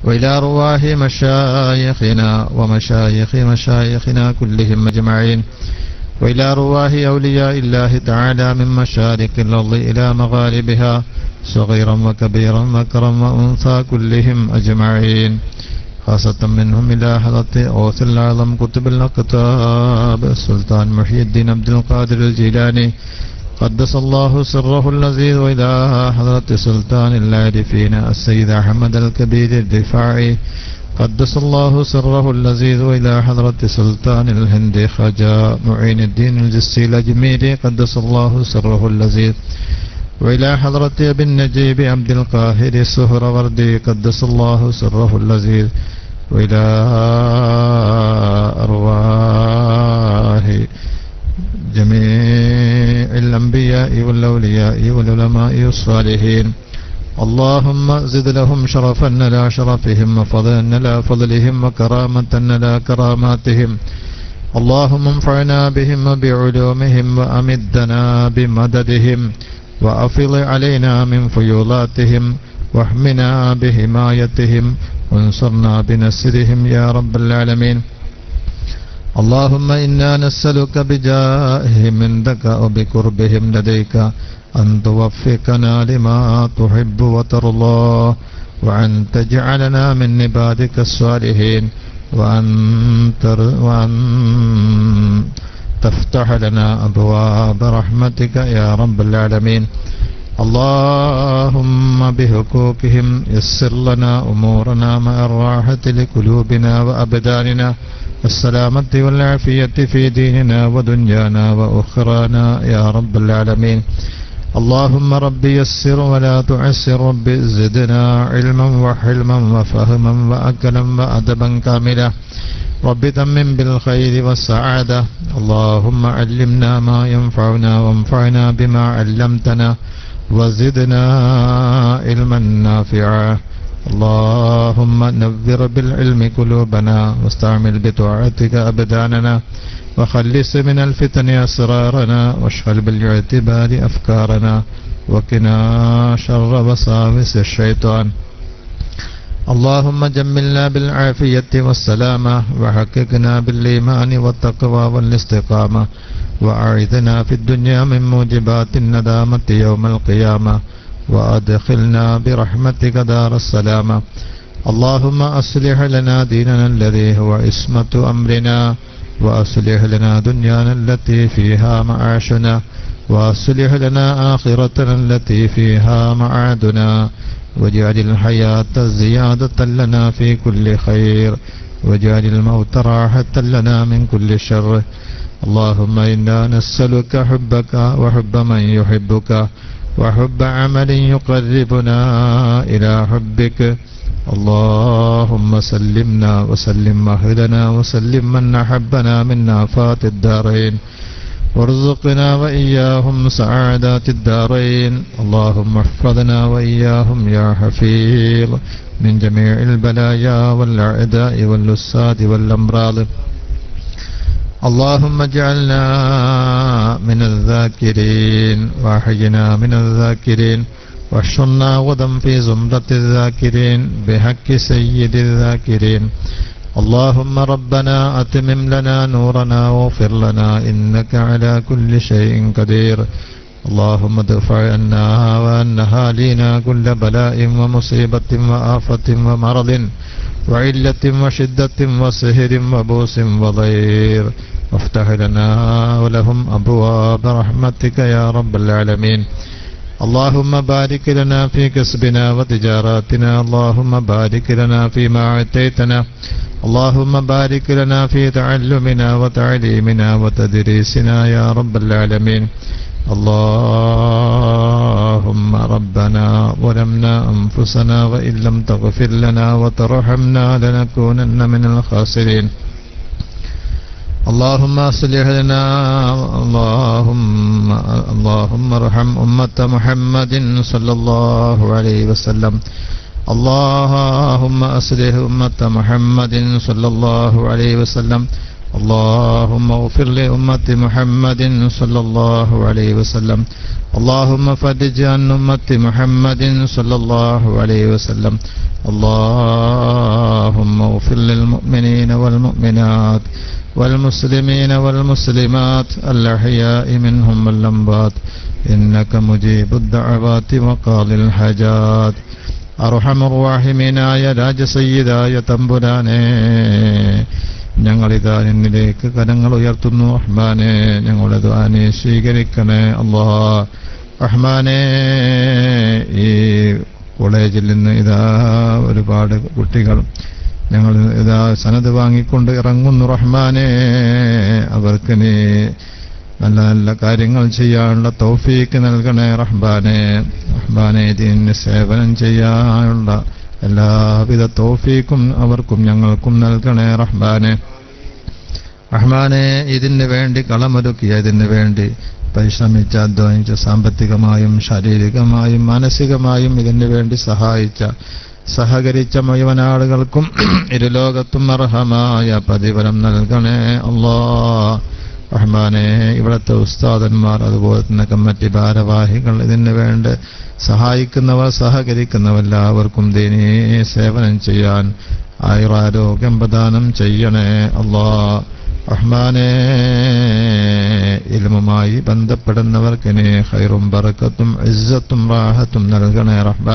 وإلى أرواح مشايخنا ومشايخ مشايخنا كلهم أجمعين، وإلى أرواح أولياء الله تعالى من مشارق الأرض إلى مغاربها صغيرا وكبيرا ذكرا وأنثى كلهم أجمعين، خاصة منهم إلى حضرة غوث الأعظم قطب الأقطاب السلطان محي الدين عبد القادر الجيلاني قدس الله سره اللذيذ، وإلى حضرة سلطان العارفين السيد أحمد الكبير الرفاعي قدس الله سره اللذيذ، وإلى حضرة سلطان الهند خواجة معين الدين الجسي الأجميري قدس الله سره اللذيذ، وإلى حضرة أبي النجيب عبد القاهر السهروردي قدس الله سره اللذيذ، وإلى أرواح جميع الأنبياء والأولياء والعلماء الصالحين، اللهم زد لهم شرفا لا شرفهم وفضلا لا فضلهم وكرامة لا كراماتهم، اللهم انفعنا بهم وبعلومهم وأمدنا بمددهم وأفض علينا من فيوضاتهم واحمنا بحمايتهم وانصرنا بنصرهم يا رب العالمين. اللهم إنا نسألك بجاههم عندك وبقربهم لديك أن توفقنا لما تحب وترضى، وأن تجعلنا من عبادك الصالحين، وأن تفتح لنا أبواب رحمتك يا رب العالمين. اللهم بحقوقهم يسر لنا أمورنا مع الراحة لقلوبنا وأبداننا، السلامة والعافية في ديننا ودنيانا وأخرانا يا رب العالمين. اللهم رب يسر ولا تعسر، رب زدنا علما وحلما وفهما وأكلا وأدبا كاملا، رب تمم بالخير والسعادة. اللهم علمنا ما ينفعنا وانفعنا بما علمتنا وزدنا علما نافعا. اللهم نذر بالعلم قلوبنا واستعمل بطاعتك أبداننا، وخلص من الفتن أسرارنا، واشغل بالاعتبار أفكارنا، وقنا شر وساوس الشيطان. اللهم جملنا بالعافية والسلامة، وحققنا بالإيمان والتقوى والاستقامة، وأعذنا في الدنيا من موجبات الندامة يوم القيامة، وأدخلنا برحمتك دار السلامة. اللهم أصلح لنا ديننا الذي هو عصمة أمرنا، وأصلح لنا دنيانا التي فيها معاشنا، وأصلح لنا آخرتنا التي فيها معادنا، واجعل الحياة زيادة لنا في كل خير، واجعل الموت راحة لنا من كل شر. اللهم إنا نسألك حبك وحب من يحبك، وحب عمل يقربنا إلى حبك. اللهم سلمنا وسلم أهلنا وسلم من أحبنا من آفات الدارين، وارزقنا وإياهم سعادات الدارين. اللهم احفظنا وإياهم يا حفيظ من جميع البلايا والأعداء واللصات والأمراض. اللهم اجعلنا من الذاكرين، وأحينا من الذاكرين، واحشرنا غدا في زمرة الذاكرين بحق سيد الذاكرين. اللهم ربنا أتمم لنا نورنا واغفر لنا إنك على كل شيء قدير. اللهم ادفع عنا وعن أهالينا كل بلاء ومصيبة وآفة ومرض وعلة وشدة وسهر وبوس وضير، وافتح لنا ولهم أبواب رحمتك يا رب العالمين. اللهم بارك لنا في كسبنا وتجاراتنا، اللهم بارك لنا فيما أعطيتنا، اللهم بارك لنا في تعلمنا وتعليمنا وتدريسنا يا رب العالمين. اللهم ربنا ظلمنا أنفسنا وإن لم تغفر لنا وترحمنا لنكونن من الخاسرين. اللهم اصلح لنا اللهم ارحم أمة محمد صلى الله عليه وسلم. اللهم اصلح أمة محمد صلى الله عليه وسلم، اللهم اغفر لأمة محمد صلى الله عليه وسلم اللهم فرج عن أمة محمد صلى الله عليه وسلم اللهم اغفر للمؤمنين والمؤمنات والمسلمين والمسلمات الأحياء منهم والأموات إنك مجيب الدعوات وقاضي الحاجات അർഹമർ റഹീമീനായ രാജസയ്യിദായ തമ്പുരാനെ, ഞങ്ങളിതാ നിന്നിലേക്ക് കരങ്ങൾ ഉയർത്തുന്നു. റഹ്മാനെ, ഞങ്ങളുടെ ദുആനെ സ്വീകരിക്കണേ. അല്ലാഹ് റഹ്മാനെ, ഈ കോളേജിൽ നിന്ന് ഇതാ ഒരുപാട് കുട്ടികൾ ഞങ്ങൾ ഇതാ സനത് വാങ്ങിക്കൊണ്ട് ഇറങ്ങുന്നു. റഹ്മാനെ, അവർക്ക് നീ നല്ല നല്ല കാര്യങ്ങൾ ചെയ്യാനുള്ള തൗഫീക്ക് നൽകണേ. റഹ്മാനെ, ദീനിന് സേവനം ചെയ്യാനുള്ള എല്ലാവിധ തൗഫീക്കും അവർക്കും ഞങ്ങൾക്കും നൽകണേ. റഹ്മാനെ, ഇതിന് വേണ്ടി കളമൊരുക്കിയ, ഇതിന് വേണ്ടി പരിശ്രമിച്ച, അധ്വാനിച്ച, സാമ്പത്തികമായും ശാരീരികമായും മാനസികമായും ഇതിനു വേണ്ടി സഹകരിച്ച മുഴുവൻ ആളുകൾക്കും ഇരുലോകത്തും അർഹമായ പ്രതിഫലം നൽകണേ. അല്ലാഹ് റഹ്മാനെ, ഇവിടുത്തെ ഉസ്താദന്മാർ, അതുപോലെ തന്നെ കമ്മിറ്റി ഭാരവാഹികൾ, ഇതിന് വേണ്ടി സഹായിക്കുന്നവർ, സഹകരിക്കുന്നവർ എല്ലാവർക്കും ദീനീ സേവനം ചെയ്യാൻ ആയുരാരോഗ്യം പ്രദാനം ചെയ്യണേ. അല്ലാഹ് റഹ്മാനെ, ഇൽമുമായി ബന്ധപ്പെടുന്നവർക്ക് നീ ഖൈറും ബറക്കത്തും ഇസ്സത്തും റാഹത്തും നൽകണേ.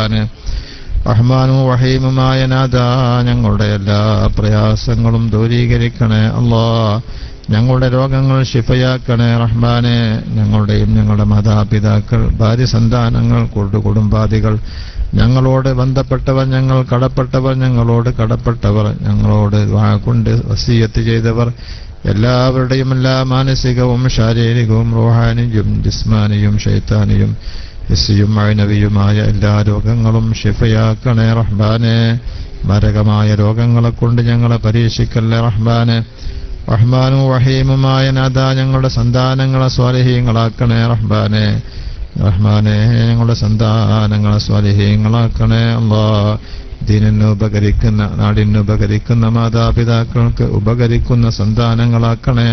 റഹ്മാനും റഹീമുമായ നാഥാ, ഞങ്ങളുടെ എല്ലാ പ്രയാസങ്ങളും ദൂരീകരിക്കണേ. അല്ലാഹ് ഞങ്ങളുടെ രോഗങ്ങൾ ശിഫയാക്കണേ. റഹ്മാനെ, ഞങ്ങളുടെയും ഞങ്ങളുടെ മാതാപിതാക്കൾ, ഭാര്യ, സന്താനങ്ങൾ, കുടുംബാദികൾ, ഞങ്ങളോട് ബന്ധപ്പെട്ടവർ, ഞങ്ങൾ കടപ്പെട്ടവർ, ഞങ്ങളോട് കടപ്പെട്ടവർ, ഞങ്ങളോട് കൊണ്ട് വസിയത്ത് ചെയ്തവർ എല്ലാവരുടെയും എല്ലാ മാനസികവും ശാരീരികവും റൂഹാനിയും ജിസ്മാനിയും ശൈത്താനിയും ഹിസ്സിയും മഅനവിയുമായ എല്ലാ രോഗങ്ങളും ശിഫയാക്കണേ. റഹ്മാനെ, മാരകമായ രോഗങ്ങളെ കൊണ്ട് ഞങ്ങളെ പരീക്ഷിക്കല്ലേ. റഹ്മാനും റഹീമുമായ നാഥാ, ഞങ്ങളുടെ സന്താനങ്ങളെ സ്വാലിഹീങ്ങളാക്കണേ. റഹ്മാനെ, ഞങ്ങളുടെ സന്താനങ്ങളെ സ്വാലിഹീങ്ങളാക്കണേ. അല്ലാഹ് ദീനിന് ഉപകരിക്കുന്ന, നാടിന് ഉപകരിക്കുന്ന, മാതാപിതാക്കൾക്ക് ഉപകരിക്കുന്ന സന്താനങ്ങളാക്കണേ.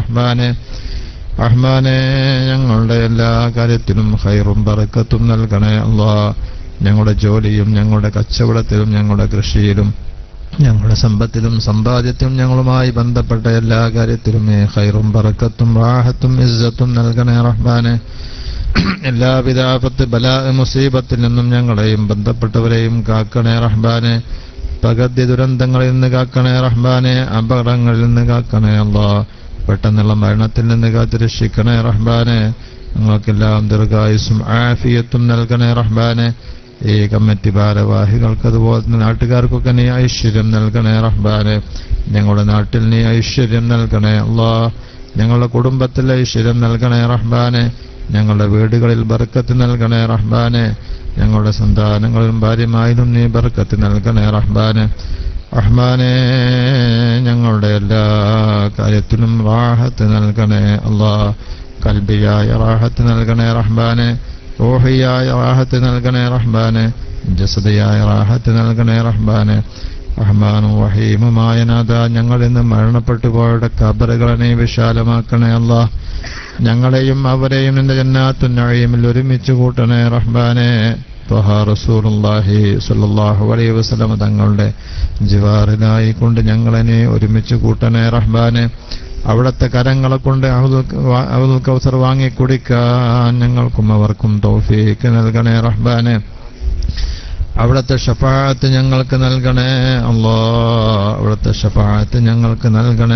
റഹ്മാനെ, ഞങ്ങളുടെ എല്ലാ കാര്യത്തിലും ഖൈറും ബറക്കത്തും നൽകണേ. അല്ലാഹ് ഞങ്ങളുടെ ജോലിയും ഞങ്ങളുടെ കച്ചവടത്തിലും ഞങ്ങളുടെ കൃഷിയിലും ഞങ്ങളുടെ സമ്പത്തിലും സമ്പാദ്യത്തിലും ഞങ്ങളുമായി ബന്ധപ്പെട്ട എല്ലാ കാര്യത്തിലും ഖൈറും ബറക്കത്തും റാഹത്തും ഇസ്സത്തും നൽകണേ. റഹ്മാനെ, എല്ലാവിധ ആപത്ത്, ബലാ, മുസീബത്തിൽ നിന്നും ഞങ്ങളെയും ബന്ധപ്പെട്ടവരെയും കാക്കണേ. റഹ്മാനെ, പ്രകൃതി ദുരന്തങ്ങളിൽ നിന്ന് കാക്കണേ. റഹ്മാനെ, അപകടങ്ങളിൽ നിന്ന് കാക്കണേ. അല്ലാഹ് പെട്ടെന്നുള്ള മരണത്തിൽ നിന്ന് കാത്തുരക്ഷിക്കണേ. റഹ്മാനെ, ഞങ്ങൾക്കെല്ലാം ദീർഘായുസ്സും ആഫിയത്തും നൽകണേ. റഹ്മാനെ, ഈ കമ്മിറ്റി ഭാരവാഹികൾക്ക്, അതുപോലെ തന്നെ നാട്ടുകാർക്കൊക്കെ നീ ഐശ്വര്യം നൽകണേ. റഹ്മാനെ, ഞങ്ങളുടെ നാട്ടിൽ നീ ഐശ്വര്യം നൽകണേ. അല്ലാഹ് ഞങ്ങളുടെ കുടുംബത്തിൽ ഐശ്വര്യം നൽകണേ. റഹ്മാനെ, ഞങ്ങളുടെ വീടുകളിൽ ബർക്കത്ത് നൽകണേ. റഹ്മാനെ, ഞങ്ങളുടെ സന്താനങ്ങളിലും ഭാര്യമാരിലും നീ ബർക്കത്ത് നൽകണേ. റഹ്മാനെ, ഞങ്ങളുടെ എല്ലാ കാര്യത്തിലും റാഹത്ത് നൽകണേ. അല്ലാഹ് കൽബിയായ റാഹത്ത് നൽകണേ. റഹ്മാനെ, റൂഹിയായ റാഹത്ത് നൽകണേ. റഹ്മാനെ, ജസദിയായ റാഹത്ത് നൽകണേ. റഹ്മാനും റഹീമുമായ നാഥാ, ഞങ്ങളിൽ നിന്ന് മരണപ്പെട്ടു പോയവരുടെ ഖബറുകളെ നീ വിശാലമാക്കണേ. അല്ലാഹ് ഞങ്ങളെയും അവരെയും നിന്റെ ജന്നാത്തുൻ നഈമിൽ ഒരുമിച്ച് കൂട്ടണേ. റഹ്മാനെ, ത്വഹ റസൂലുള്ളാഹി സ്വല്ലല്ലാഹു അലൈഹി വസല്ലം തങ്ങളുടെ ജിവാറിലായി കൊണ്ട് ഞങ്ങളെ നീ ഒരുമിച്ച് കൂട്ടണേ. റഹ്മാനെ, അവിടുത്തെ കരങ്ങളെ കൊണ്ട് ഔദുൽ കൗസർ വാങ്ങി കുടിക്കാൻ ഞങ്ങൾക്കും അവർക്കും തൗഫീക്ക് നൽകണേ. റഹ്മാനെ, അവിടുത്തെ ശഫാഅത്ത് ഞങ്ങൾക്ക് നൽകണേ. അല്ലാഹ് അവിടുത്തെ ശഫാഅത്ത് ഞങ്ങൾക്ക് നൽകണേ.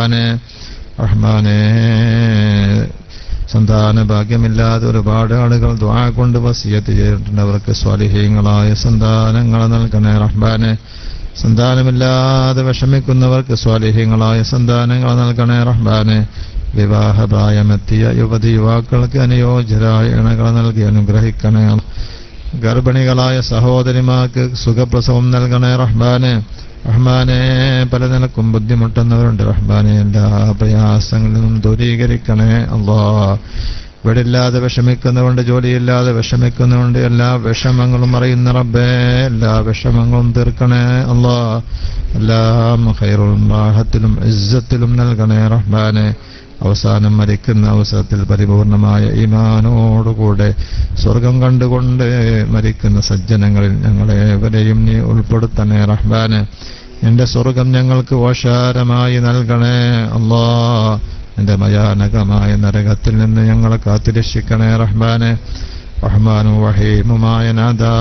റഹ്മാനെ, സന്താന ഭാഗ്യമില്ലാതെ ഒരുപാട് ആളുകൾ ദുആ കൊണ്ട് വസിയത്ത് ചെയ്തിട്ടുണ്ട്. അവർക്ക് സ്വാലിഹീങ്ങളായ സന്താനങ്ങളെ നൽകണേ. റഹ്മാനെ, സന്താനമില്ലാതെ വിഷമിക്കുന്നവർക്ക് സ്വാലിഹീങ്ങളായ സന്താനങ്ങൾ നൽകണേ. റഹ്മാനെ, വിവാഹപ്രായമെത്തിയ യുവതി യുവാക്കൾക്ക് അനുയോജ്യരായ ഇണകളെ നൽകി അനുഗ്രഹിക്കണേ. ഗർഭിണികളായ സഹോദരിമാർക്ക് സുഖപ്രസവം നൽകണേ. റഹ്മാനെ, പല നിലക്കും ബുദ്ധിമുട്ടുന്നവരുണ്ട്. റഹ്മാനെ, എല്ലാ പ്രയാസങ്ങളിൽ നിന്നും ദൂരീകരിക്കണേ. അല്ലാഹ് വീടില്ലാതെ വിഷമിക്കുന്നവരുണ്ട്, ജോലിയില്ലാതെ വിഷമിക്കുന്നവരുണ്ട്. എല്ലാ വിഷമങ്ങളും അറിയുന്ന റബ്ബേ, എല്ലാ വിഷമങ്ങളും തീർക്കണേ. അല്ലാഹ് എല്ലാം ഖൈറും റാഹത്തിലും ഇസ്സത്തിലും നൽകണേ റഹ്മാനെ. അവസാനം മരിക്കുന്ന അവസരത്തിൽ പരിപൂർണമായ ഈമാനോടുകൂടെ സ്വർഗം കണ്ടുകൊണ്ട് മരിക്കുന്ന സജ്ജനങ്ങളിൽ ഞങ്ങളേവരെയും നീ ഉൾപ്പെടുത്തണേ റഹ്മാനെ. നിന്റെ സ്വർഗം ഞങ്ങൾക്ക് ഓശാരമായി നൽകണേ അല്ലാഹ്. നിന്റെ ഭയാനകമായ നരകത്തിൽ നിന്ന് ഞങ്ങളെ കാത്തുരക്ഷിക്കണേ റഹ്മാനെ. റഹ്മാനും റഹീമുമായ നാഥാ,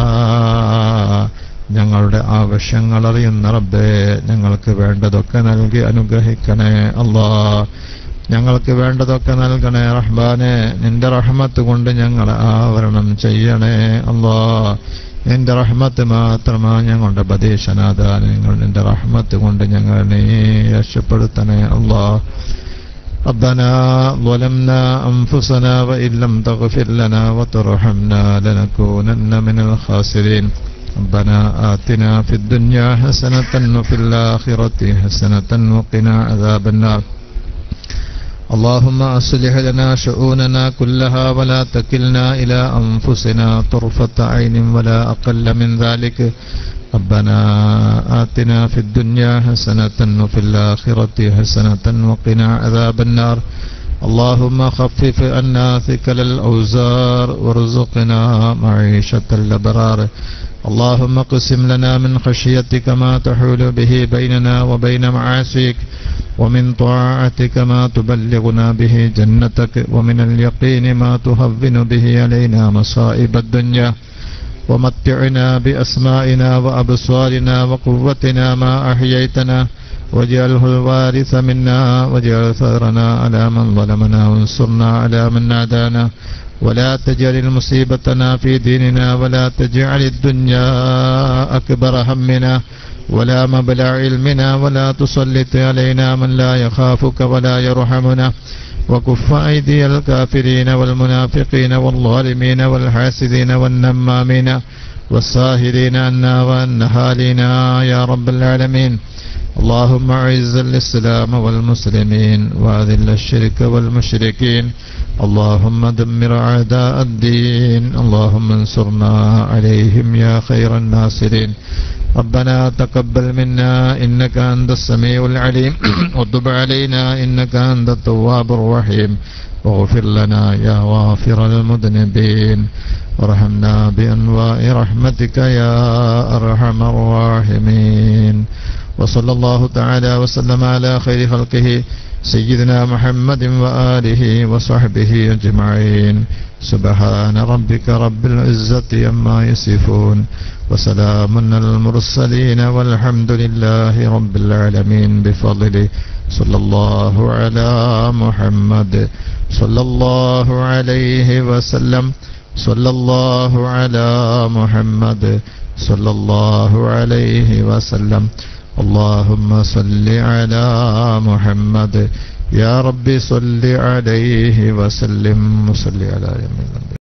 ഞങ്ങളുടെ ആവശ്യങ്ങൾ അറിയുന്ന റബ്ബേ, ഞങ്ങൾക്ക് വേണ്ടതൊക്കെ നൽകി അനുഗ്രഹിക്കണേ അല്ലാഹ്. ഞങ്ങൾക്ക് വേണ്ടതൊക്കെ നൽകണേ റഹ്മാനെ. നിന്റെ റഹ്മത്ത് കൊണ്ട് ഞങ്ങളെ ആവരണം ചെയ്യണേ അല്ലാഹ്. നിന്റെ റഹ്മത്ത് മാത്രമാണ് ഞങ്ങളുടെ പ്രതീക്ഷനാഥ. നിന്റെ റഹ്മത്ത് കൊണ്ട് ഞങ്ങളെ നീ രക്ഷപ്പെടുത്തണേ അല്ലാഹ്. ربنا ظلمنا أنفسنا وإن لم تغفر لنا وترحمنا لنكونن من الخاسرين. ربنا آتنا في الدنيا حسنة وفي الآخرة حسنة وقنا عذاب النار. اللهم أصلح لنا شؤوننا كلها ولا تكلنا إلى أنفسنا طرفة عين ولا أقل من ذلك. ربنا آتنا في الدنيا حسنة وفي الآخرة حسنة وقنا عذاب النار. اللهم خفف عنا ثقل الأوزار وارزقنا معيشة الأبرار. اللهم اقسم لنا من خشيتك ما تحول به بيننا وبين معاصيك، ومن طاعتك ما تبلغنا به جنتك، ومن اليقين ما تهون به علينا مصائب الدنيا، ومتعنا بأسمائنا وأبصارنا وقوتنا ما أحييتنا، واجعله الوارث منا، واجعل ثأرنا على من ظلمنا، وانصرنا على من عادانا، ولا تجعل مصيبتنا في ديننا، ولا تجعل الدنيا أكبر همنا ولا مبلغ علمنا، ولا تسلط علينا من لا يخافك ولا يرحمنا، وكف أيدي الكافرين والمنافقين والظالمين والحاسدين والنمامين والساهرين عنا وعن أهالينا يا رب العالمين. اللهم أعز الإسلام والمسلمين وأذل الشرك والمشركين. اللهم دمر أعداء الدين. اللهم انصرنا عليهم يا خير الناصرين. ربنا تقبل منا إنك أنت السميع العليم وتب علينا إنك أنت التواب الرحيم. واغفر لنا يا غافر المذنبين، وارحمنا بأنواع رحمتك يا أرحم الراحمين. وصلى الله تعالى وسلم على خير خلقه سيدنا محمد وآله وصحبه أجمعين. سبحان ربك رب العزة عما يصفون، وسلام على المرسلين، والحمد لله رب العالمين بفضله. صلى الله على محمد صلى الله عليه وسلم. صلى الله على محمد صلى الله عليه وسلم. اللهم صل على محمد يا رب صل عليه وسلم. وصل على